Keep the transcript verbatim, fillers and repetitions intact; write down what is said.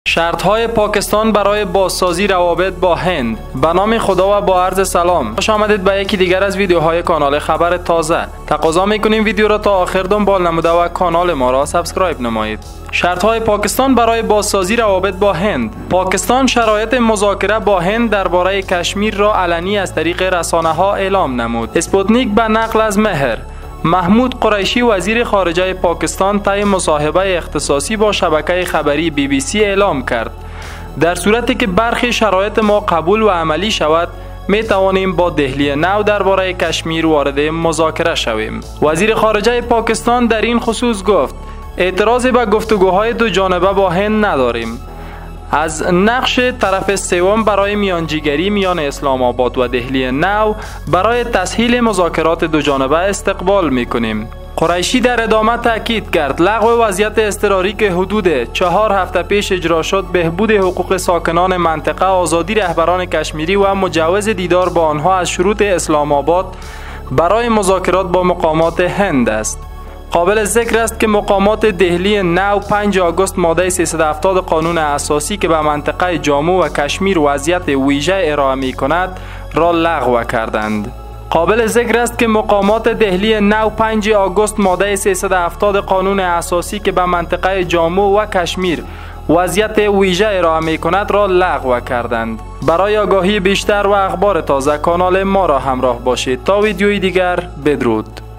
شرط‌های پاکستان برای بازسازی روابط با هند. به نام خدا و با عرض سلام. خوش آمدید به یکی دیگر از ویدیوهای کانال خبر تازه. تقاضا می‌کنیم ویدیو را تا آخر دنبال نموده و کانال ما را سابسکرایب نمایید. شرط‌های پاکستان برای بازسازی روابط با هند. پاکستان شرایط مذاکره با هند درباره کشمیر را علنی از طریق رسانه‌ها اعلام نمود. اسپوتنیک به نقل از مهر. محمود قریشی وزیر خارجه پاکستان طی مصاحبه اختصاصی با شبکه خبری بی بی سی اعلام کرد در صورتی که برخی شرایط ما قبول و عملی شود می توانیم با دهلی نو درباره کشمیر وارد مذاکره شویم. وزیر خارجه پاکستان در این خصوص گفت اعتراضی به گفتگوهای دو جانبه با هند نداریم. از نقش طرف سوم برای میانجیگری میان اسلام آباد و دهلی نو برای تسهیل مذاکرات دو جانبه استقبال میکنیم. قریشی در ادامه تاکید کرد لغو وضعیت اضطراری که حدود چهار هفته پیش اجرا شد بهبود حقوق ساکنان منطقه، آزادی رهبران کشمیری و مجوز دیدار با آنها از شروط اسلام آباد برای مذاکرات با مقامات هند است. قابل ذکر است که مقامات دهلی نو پنج آگوست ماده سیصد و هفتاد قانون اساسی که به منطقه جامو و کشمیر وضعیت ویژه ارائه می کند را لغو کردند. قابل ذکر است که مقامات دهلی نو پنج آگوست ماده سیصد و هفتاد قانون اساسی که به منطقه جامو و کشمیر وضعیت ویژه ارائه می کند را لغو کردند. برای آگاهی بیشتر و اخبار تازه کانال ما را همراه باشید. تا ویدیوی دیگر بدرود.